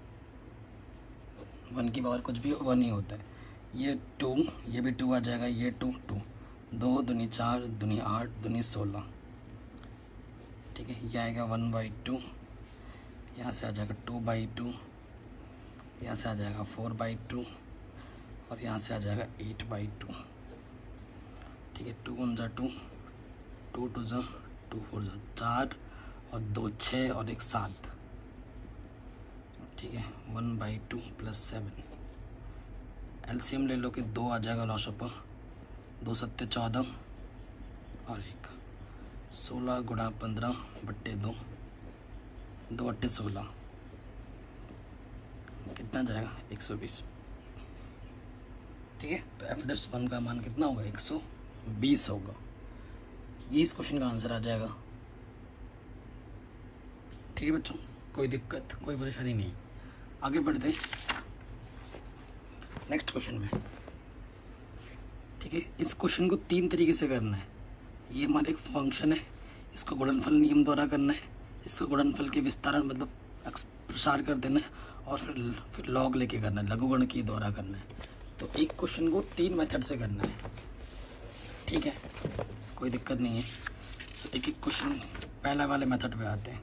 1 की पावर कुछ भी हो 1 ही होता है। ये 2, ये भी 2 आ जाएगा, ये 2 2, 2 दूनी 4, दूनी 8, दूनी 16। ठीक है, ये आएगा 1/2, यहाँ से आ जाएगा 2/2, यहाँ से आ जाएगा 4/2, और यहाँ से आ जाएगा 8/2। ठीक है, 2 1 2, 2 2 2 4 4, और 2 6, और 1 7। ठीक है, 1/2 प्लस 7। एलसीएम ले लो कि 2 आ जाएगा, लॉसअप 2 7 14, और 1 16 गुणा 15 बट्टे 2, 2 8 16, कितना जाएगा, 120। ठीक है, तो एफ डैश 1 का मान कितना होगा, 120 होगा। ये इस क्वेश्चन का आंसर आ जाएगा। ठीक है बच्चों, कोई दिक्कत कोई परेशानी नहीं। आगे बढ़ते हैं नेक्स्ट क्वेश्चन में। ठीक है, इस क्वेश्चन को 3 तरीके से करना है। ये हमारा एक फंक्शन है, इसको गुणनफल नियम द्वारा करना है, इसको गुणनफल के विस्तारण मतलब प्रसार कर देना है, और फिर लॉग लेके करना है, लघुगणकीय द्वारा करना है। तो एक क्वेश्चन को 3 मेथड से करना है। ठीक है, कोई दिक्कत नहीं है। सो एक एक क्वेश्चन पहला वाले मेथड पे आते हैं।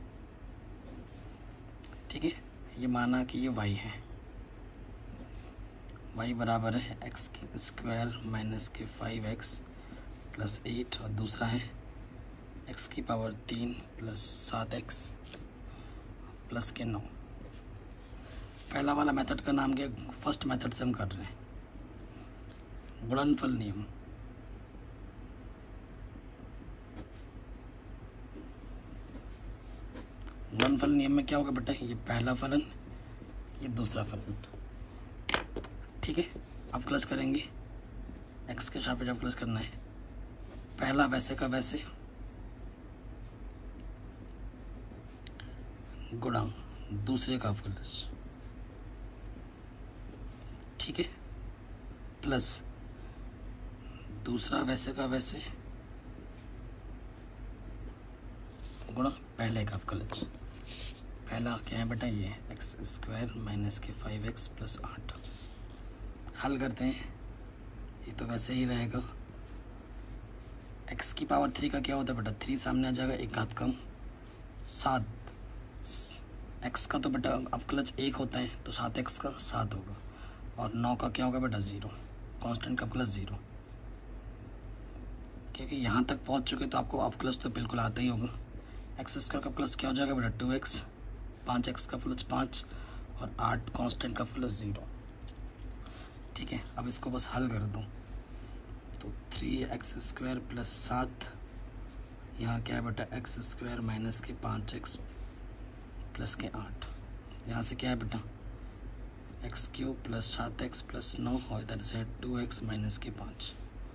ठीक है, ये माना कि ये y है, y बराबर है x स्क्वायर माइनस के 5x प्लस 8, और दूसरा है x की पावर 3 प्लस 7x प्लस के 9। पहला वाला मेथड का नाम क्या, फर्स्ट मेथड से हम कर रहे हैं गुणनफल नियम। गुणनफल नियम में क्या होगा बेटा, ये पहला फलन, ये दूसरा फलन। ठीक है, अब प्लस करेंगे, x के सापेक्ष प्लस करना है। पहला वैसे का वैसे गुणा दूसरे का प्लस। ठीक है, प्लस दूसरा वैसे का वैसे गुणा पहले का अवकलज। पहला क्या है बेटा, ये एक्स स्क्वायर माइनस के 5x प्लस 8। हल करते हैं, ये तो वैसे ही रहेगा। x की पावर 3 का क्या होता है बेटा, 3 सामने आ जाएगा, एक घात कम 7। x का तो बेटा अवकलज 1 होता है, तो 7x का 7 होगा, और 9 का क्या होगा बेटा 0, कांस्टेंट का प्लस 0। क्योंकि यहाँ तक पहुँच चुके तो आपको अवकलज तो बिल्कुल आता ही होगा। एक्स स्क्वायर का प्लस क्या हो जाएगा बेटा 2x, 5x का प्लस 5, और 8 कांस्टेंट का प्लस 0। ठीक है, अब इसको बस हल कर दूँ तो 3x स्क्वायर प्लस 7, यहाँ क्या है बेटा एक्स स्क्वायर माइनस के 5x प्लस के 8। यहाँ से क्या है बेटा x cube plus 7x plus 9, और इधर से 2x माइनस के 5।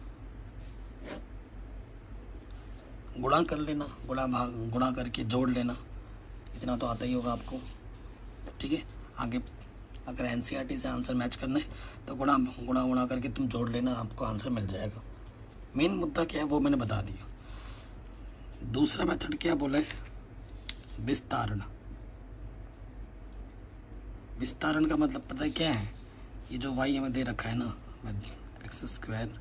गुणा कर लेना, गुणा करके जोड़ लेना, इतना तो आता ही होगा आपको। ठीक है, आगे अगर एनसीईआरटी से आंसर मैच करना है तो गुणा करके तुम जोड़ लेना, आपको आंसर मिल जाएगा। मेन मुद्दा क्या है वो मैंने बता दिया। दूसरा मेथड क्या बोला है, विस्तारण। विस्तारण का मतलब पता है क्या है, ये जो y हमें दे रखा है ना, एक्स स्क्वायर,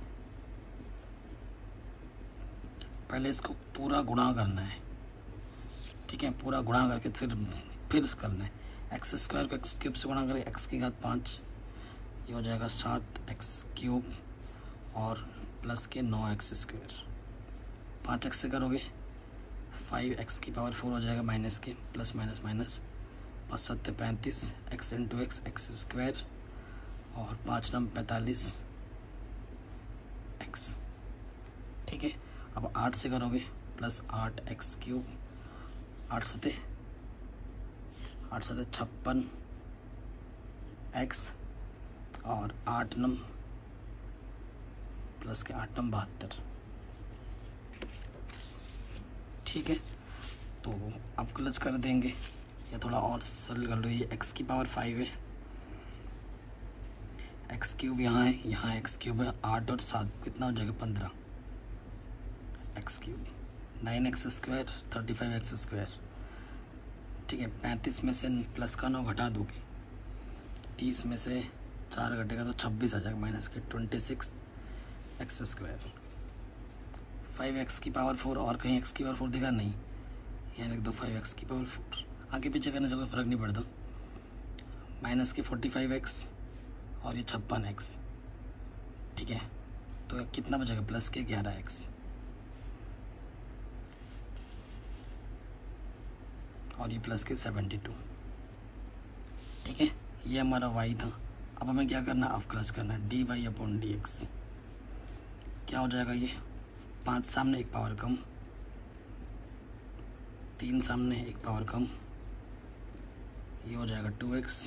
पहले इसको पूरा गुणा करना है। ठीक है, पूरा गुणा करके फिर करना है। एक्स स्क्वायर को एक्स क्यूब से गुणा करें, एक्स की घात 5, ये हो जाएगा 7x क्यूब और प्लस के 9x स्क्वायर। 5x से करोगे 5x की पावर 4 हो जाएगा, माइनस के plus minus minus, 5 7 35, x into x square, और 5 9 45 x। ठीक है, अब 8 से करोगे प्लस 8x क्यूब, 8 7 56 x, और 8 9 प्लस के 8 9 72। ठीक है, तो अब क्लच कर देंगे, या थोड़ा और सरल कर लो। ये x की पावर 5 है, एक्स क्यूब यहाँ है, यहाँ एक्स क्यूब है, 8 और 7 कितना हो जाएगा 15 x cube, 9x square 35x square. ठीक है, 35 में से प्लस का 9 घटा दोगे, 30 में से 4 घटेगा तो 26 आ जाएगा, माइनस के 26x स्क्वायर। 5x की पावर 4, और कहीं x की पावर 4 दिखा नहीं, यहाँ लिख दो 5x की पावर 4, आगे पीछे करने से कोई फ़र्क नहीं पड़ता। माइनस के 45x और ये 56x। ठीक है, तो कितना बचेगा प्लस के 11x, और ये प्लस के 72। ठीक है, ये हमारा y था। अब हमें क्या करना है, अवकलज करना है, dy/dx। क्या हो जाएगा, ये 5 सामने एक पावर कम, 3 सामने एक पावर कम, ये हो जाएगा 2x,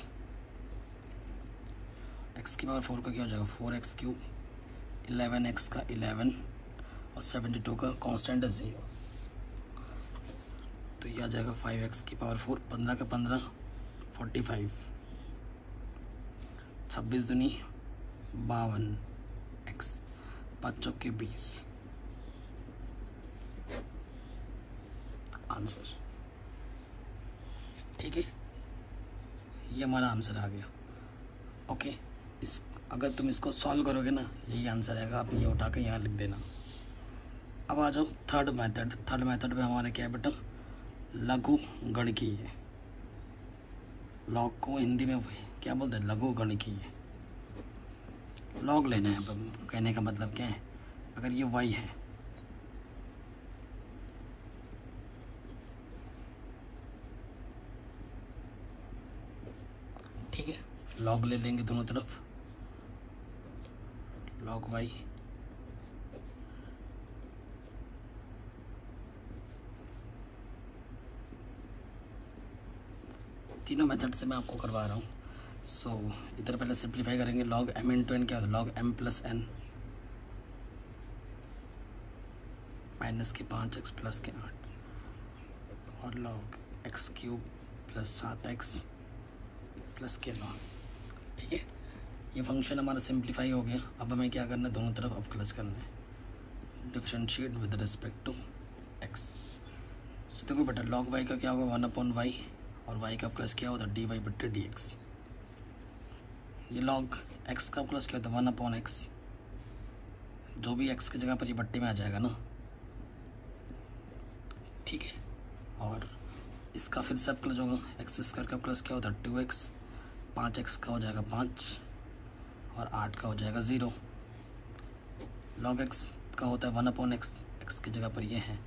x की पावर 4 का क्या हो जाएगा 4x क्यूब, 11x का 11, और 72 का कांस्टेंट है 0। तो ये आ जाएगा 5x की पावर 4, 15 का 15 45, 26 दूनी 52x, 5 चौके 20 आंसर। ठीक है, ये हमारा आंसर आ गया। ओके, इस अगर तुम इसको सॉल्व करोगे ना यही आंसर आएगा। आप ये उठा के यहाँ लिख देना। अब आ जाओ थर्ड मेथड। थर्ड मेथड में हमारा क्या है बेटा, लघु गणिकीय। लॉग को हिंदी में क्या बोलते हैं, लघु गणिकीय। लॉग लेना है। कहने का मतलब क्या है, अगर ये y है ठीक है, लॉग ले लेंगे दोनों तरफ, लॉग y तीनों मेथड से मैं आपको करवा रहा हूँ। सो इधर पहले सिंप्लीफाई करेंगे। लॉग m इंटू एन क्या होता है, log m plus n minus के 5x प्लस के 8 और log x cube plus 7x plus के 9। ठीक है, ये फंक्शन हमारा सिंप्लीफाई हो गया। अब हमें क्या करना है, दोनों तरफ अवकलज करना है, differentiate with respect to x। So देखो बेटा, लॉग y का क्या होगा 1/y और y का प्लस क्या होता है dy/dx। ये लॉग x का प्लस क्या होता है 1/x, जो भी x की जगह पर ये बट्टे में आ जाएगा ना। ठीक है, और इसका फिर से प्लस होगा, x² का प्लस क्या होता है 2x, 5x का हो जाएगा 5 और 8 का हो जाएगा 0। लॉग x का होता है 1/x, x की जगह पर ये है,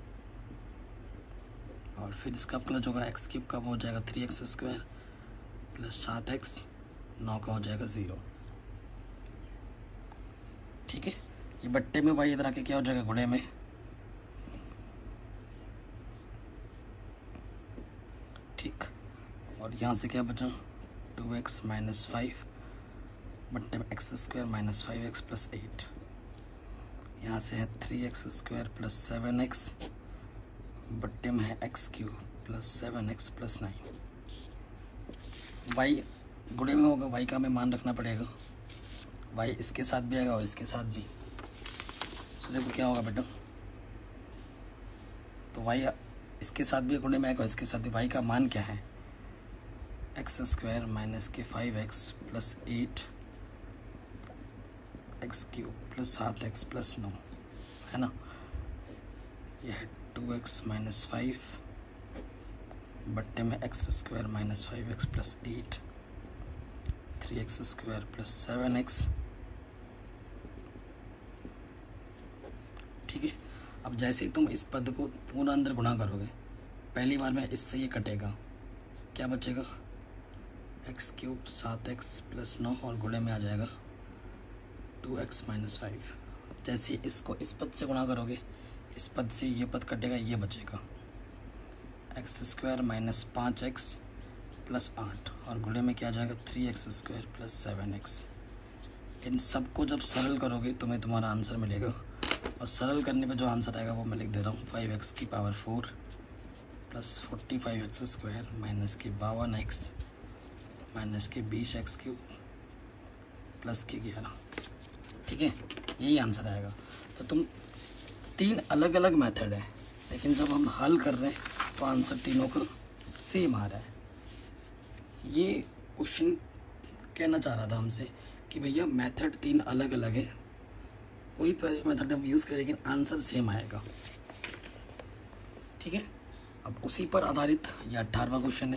और फिर इसका प्लस होगा x क्यूब का हो जाएगा 3x² प्लस 7x, 9 का हो जाएगा 0। ठीक है, ये बट्टे में y इधर आके क्या हो जाएगा गुणे में, ठीक। और यहाँ से क्या बचा 2x माइनस 5 बट्टे में x² माइनस 5x प्लस 8। यहाँ से है 3x² प्लस 7x बट्टे में है x cube plus 7x plus 9। y गुणे में होगा, y का हमें मान रखना पड़ेगा। y इसके साथ भी आएगा और इसके साथ भी। तो देखो क्या होगा बेटा, तो y इसके साथ भी गुणे में आएगा, इसके साथ भी। y का मान क्या है x² माइनस के 5x plus 8 x cube plus 7x plus 9 है ना। यह है 2x माइनस 5 बट्टे में x² minus 5x plus 8 3x² plus 7x। ठीक है, अब जैसे ही तुम इस पद को पूरा अंदर गुणा करोगे, पहली बार में इससे ये कटेगा, क्या बचेगा x क्यूब 7x प्लस 9 और गुणे में आ जाएगा 2x माइनस 5। जैसे इसको इस पद से गुणा करोगे, इस पद से ये पद कटेगा, ये बचेगा x² माइनस 5x प्लस 8 और गुणे में क्या आ जाएगा 3x² प्लस 7x। इन सबको जब सरल करोगे तुम्हें तुम्हारा आंसर मिलेगा, और सरल करने पे जो आंसर आएगा वो मैं लिख दे रहा हूँ 5x की पावर 4 प्लस 45x² माइनस के 52x माइनस के 20x क्यूब प्लस के 11। ठीक है, यही आंसर आएगा। तो तुम तीन अलग अलग मेथड है, लेकिन जब हम हल कर रहे हैं तो आंसर तीनों का सेम आ रहा है। ये क्वेश्चन कहना चाह रहा था हमसे कि भैया मेथड तीन अलग अलग है, कोई तो मेथड हम यूज़ करें लेकिन आंसर सेम आएगा। ठीक है, अब उसी पर आधारित यह 18वां क्वेश्चन है।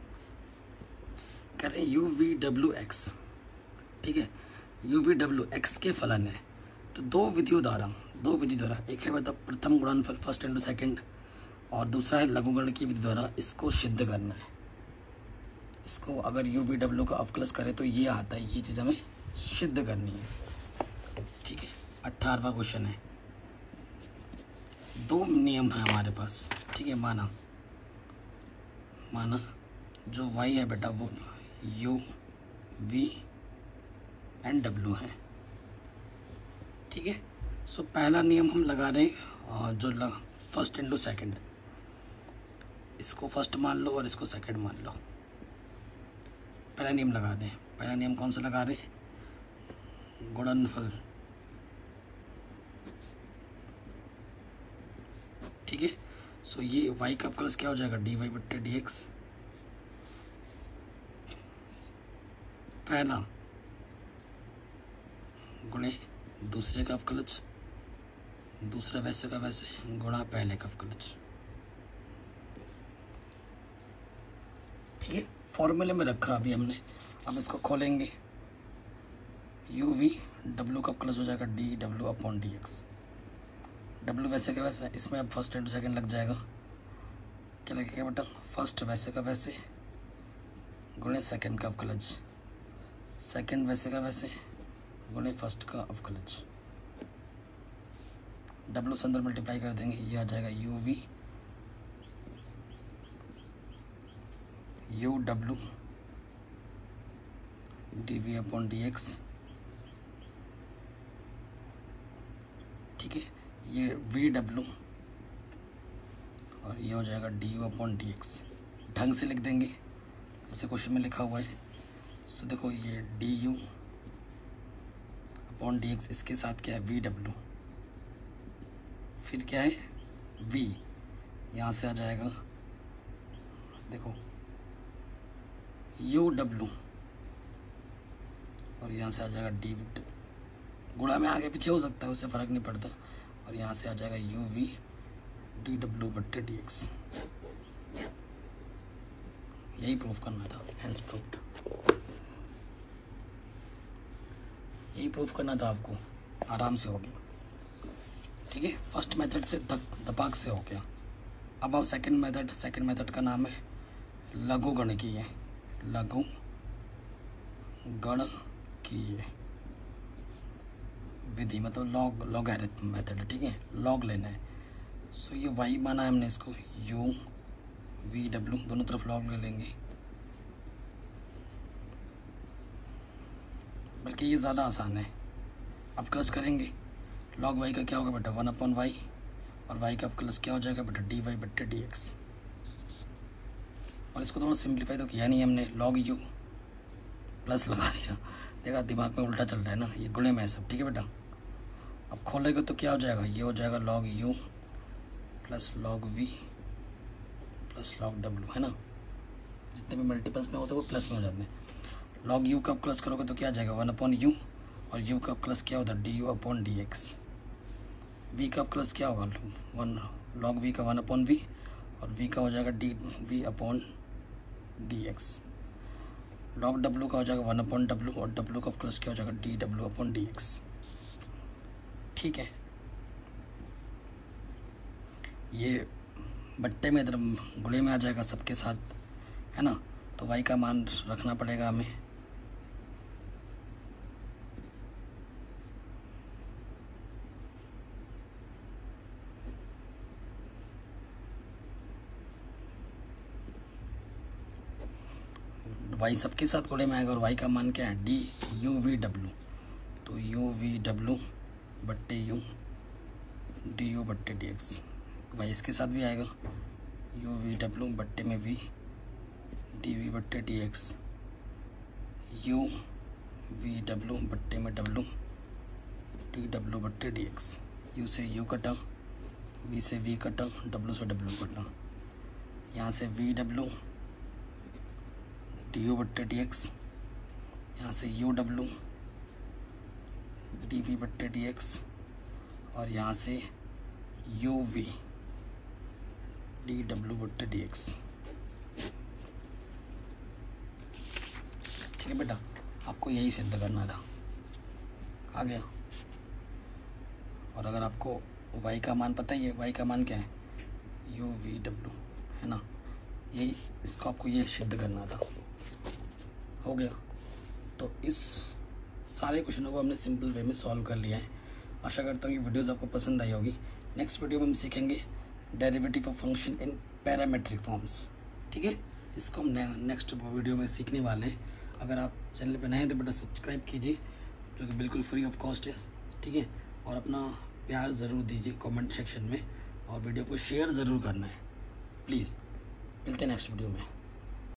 कह रहे UVWX। ठीक है, UVWX के फलन है तो दो विधियों द्वारा, एक है मतलब प्रथम गुणनफल फर्स्ट इंटू सेकंड, और दूसरा है लघुगण की विधि द्वारा इसको सिद्ध करना है। इसको अगर UVW का अवकलज करें तो ये आता है, ये चीज़ हमें सिद्ध करनी है। ठीक है, 18वां क्वेश्चन है। दो नियम है हमारे पास। ठीक है, माना जो y है बेटा वो U V एंड W है। ठीक है, सो पहला नियम हम लगा रहे हैं जो फर्स्ट इंटू सेकंड। इसको फर्स्ट मान लो और इसको सेकंड मान लो। पहला नियम लगा दें। पहला नियम कौन सा लगा रहे? गुणनफल। ठीक है। सो ये y का अवकलज क्या हो जाएगा? dy बट्टे dx। पहला गुणे दूसरे का अवकलज, दूसरा वैसे का वैसे गुणा पहले का अवकलज। ठीक है, फॉर्मूले में रखा अभी हमने। अब इसको खोलेंगे। u v w का अवकलज हो जाएगा डी डब्ल्यू अपॉन डी एक्स। डब्ल्यू वैसे का वैसे, इसमें अब फर्स्ट एंड सेकंड लग जाएगा। क्या लगेगा बेटा? फर्स्ट वैसे का वैसे गुणे सेकंड का अवकलज, सेकंड वैसे का वैसे गुणे फर्स्ट का अवकलज। डब्ल्यू से अंदर मल्टीप्लाई कर देंगे, ये आ जाएगा यू वी यू डब्ल्यू d v upon d x. ठीक है, ये वी डब्ल्यू और ये हो जाएगा d u upon d x. ढंग से लिख देंगे जैसे क्वेश्चन में लिखा हुआ है। सो देखो ये d u upon d x, इसके साथ क्या है? वी डब्ल्यू, फिर क्या है? वी, यहाँ से आ जाएगा देखो यू डब्ल्यू और यहाँ से आ जाएगा डी। गुणा में आगे पीछे हो सकता है, उससे फ़र्क नहीं पड़ता। और यहाँ से आ जाएगा यू वी डी डब्ल्यू बट्टे डी एक्स। यही प्रूफ करना था, हैंस प्रूफ्ड। यही प्रूफ करना था आपको, आराम से हो गया। ठीक है, फर्स्ट मेथड से दपाक से हो गया। अब आप सेकंड मेथड का नाम है लघु गणकीय। लघु गणकीय विधि, मतलब लॉगरिथम मेथड। ठीक है, लॉग लेना है। सो ये y माना है हमने इसको, u v w, दोनों तरफ लॉग ले लेंगे। बल्कि ये ज़्यादा आसान है। अब प्लस करेंगे, लॉग y का क्या होगा बेटा? 1 अपॉन y, और y का प्लस क्या हो जाएगा बेटा? dy बट्टे dx। और इसको थोड़ा सिंप्लीफाई तो किया नहीं हमने, लॉग u प्लस लगा दिया। देखा, दिमाग में उल्टा चल रहा है ना, ये गुणे में है सब। ठीक है बेटा, अब खोलेगा तो क्या हो जाएगा? ये हो जाएगा log u plus log v plus log w, है ना। जितने भी मल्टीपल्स में होते हैं वो प्लस में हो जाते हैं। लॉग u का प्लस करोगे तो क्या आ जाएगा? 1 अपॉन u, और u का प्लस क्या होता है? D u upon d x. v का प्लस क्या होगा? 1 लॉग v का 1 अपॉन v, और v का हो जाएगा d v upon d x. Log w का हो जाएगा 1 अपॉन w, और w का प्लस क्या हो जाएगा? डी डब्ल्यू अपॉन डी एक्स। ठीक है, ये बट्टे में इधर गुणे में आ जाएगा सबके साथ, है ना। तो y का मान रखना पड़ेगा हमें। y सबके साथ गुणे में आएगा, और y का मान क्या है? D you V W. तो यू वी डब्ल्यू बट्टे यू डी यू बट्टे डी एक्स। वाई इसके साथ भी आएगा, यू वी डब्ल्यू बट्टे में वी डी वी बट्टे d x. You V W बट्टे में डब्ल्यू डी डब्ल्यू बट्टे डी एक्स। यू से यू कटा, वी से वी कटा, डब्ल्यू से डब्ल्यू कटा। यहाँ से वी डब्ल्यू डी यू बट्टे डी एक्स, यहाँ से यू डब्ल्यू डी वी बट्टे डी एक्स, और यहाँ से यू वी डी डब्ल्यू बट्टे डी एक्स। ठीक है बेटा, आपको यही सिद्ध करना था, आ गया। और अगर आपको y का मान पता ही है, y का मान क्या है? यू वी डब्ल्यू, है ना। यही इसको आपको ये सिद्ध करना था, हो गया। तो इस सारे क्वेश्चनों को हमने सिंपल वे में सॉल्व कर लिया है। आशा करता हूँ कि वीडियोज़ आपको पसंद आई होगी। नेक्स्ट वीडियो में हम सीखेंगे derivative of function in parametric forms. ठीक है, इसको हम नेक्स्ट वीडियो में सीखने वाले हैं। अगर आप चैनल पर नए हैं तो बेटा सब्सक्राइब कीजिए, जो कि बिल्कुल फ्री ऑफ कॉस्ट है। ठीक है, और अपना प्यार ज़रूर दीजिए कमेंट सेक्शन में, और वीडियो को शेयर ज़रूर करना है प्लीज़। मिलते हैं नेक्स्ट वीडियो में।